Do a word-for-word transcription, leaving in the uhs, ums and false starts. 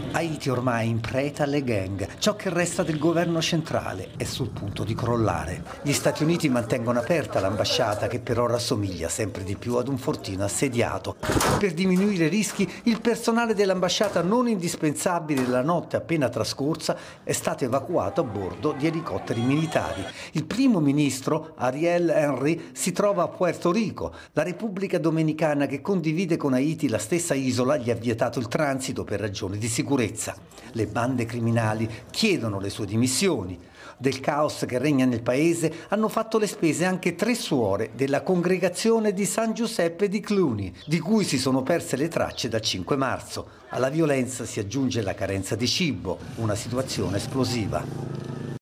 Haiti ormai in preda alle gang. Ciò che resta del governo centrale è sul punto di crollare. Gli Stati Uniti mantengono aperta l'ambasciata, che per ora assomiglia sempre di più ad un fortino assediato. Per diminuire i rischi, il personale dell'ambasciata non indispensabile la notte appena trascorsa è stato evacuato a bordo di elicotteri militari. Il primo ministro, Ariel Henry, si trova a Puerto Rico. La Repubblica Dominicana, che condivide con Haiti la stessa isola, gli ha vietato il transito per ragioni di sicurezza. Le bande criminali chiedono le sue dimissioni. Del caos che regna nel paese hanno fatto le spese anche tre suore della congregazione di San Giuseppe di Cluny, di cui si sono perse le tracce da cinque marzo. Alla violenza si aggiunge la carenza di cibo, una situazione esplosiva.